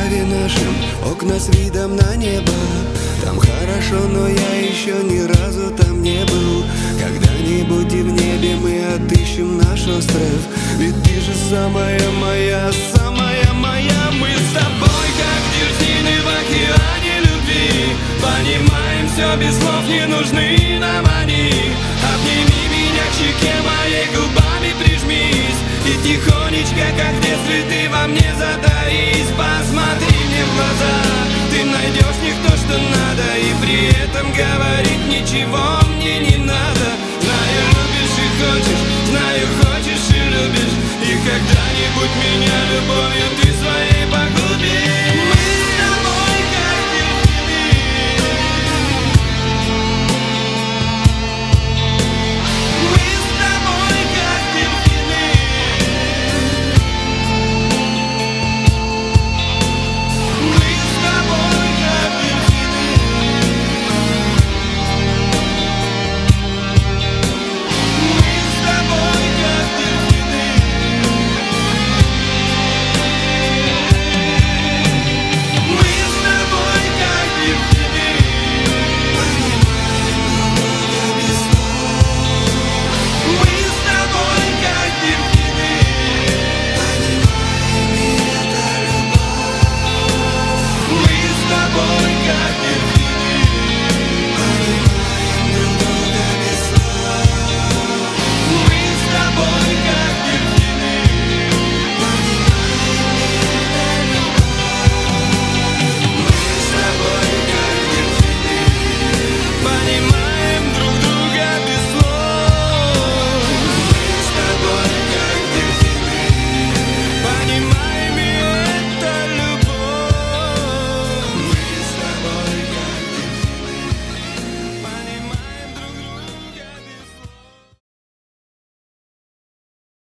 острове нашем окна с видом на небо. Там хорошо, но я еще ни разу там не был. Когда-нибудь и в небе мы отыщем наш остров, ведь ты же самая моя, самая